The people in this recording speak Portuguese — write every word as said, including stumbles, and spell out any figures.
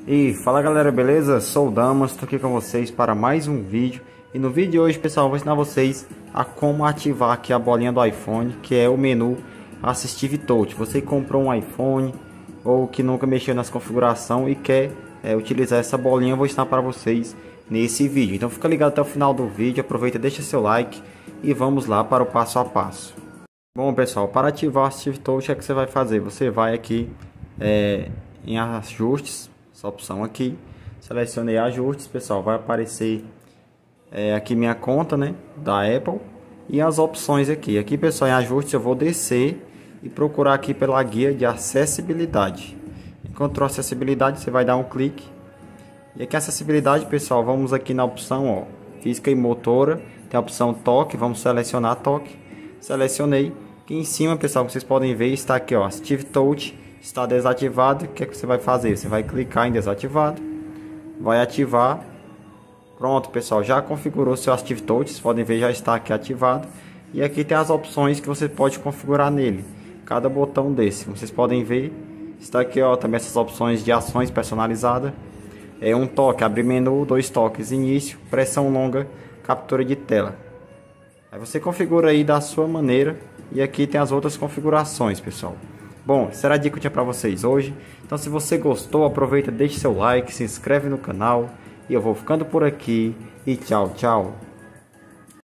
E fala galera, beleza? Sou o Damas, estou aqui com vocês para mais um vídeo. E no vídeo de hoje, pessoal, eu vou ensinar vocês a como ativar aqui a bolinha do iPhone, que é o menu Assistive Touch. Você comprou um iPhone ou que nunca mexeu nas configurações e quer é, utilizar essa bolinha, eu vou ensinar para vocês nesse vídeo. Então fica ligado até o final do vídeo, aproveita, deixa seu like e vamos lá para o passo a passo. Bom pessoal, para ativar o Assistive Touch, o que você vai fazer? Você vai aqui é, em ajustes, essa opção aqui, selecionei ajustes, pessoal, vai aparecer é, aqui minha conta, né, da Apple, e as opções aqui. Aqui, pessoal, em ajustes eu vou descer e procurar aqui pela guia de acessibilidade. Encontrou acessibilidade, você vai dar um clique. E aqui acessibilidade, pessoal, vamos aqui na opção, ó, física e motora, tem a opção toque, vamos selecionar toque. Selecionei. Aqui em cima, pessoal, vocês podem ver, está aqui, ó, Assistive Touch está desativado. O que é que você vai fazer? Você vai clicar em desativado, vai ativar. Pronto, pessoal, já configurou seu Assistive Touch, vocês podem ver, já está aqui ativado. E aqui tem as opções que você pode configurar nele, cada botão desse, vocês podem ver, está aqui, ó, também essas opções de ações personalizadas. É um toque, abrir menu, dois toques, início, pressão longa, captura de tela. Aí você configura aí da sua maneira. E aqui tem as outras configurações, pessoal. Bom, essa era a dica que eu tinha para vocês hoje. Então se você gostou, aproveita, deixe seu like, se inscreve no canal. E eu vou ficando por aqui. E tchau, tchau.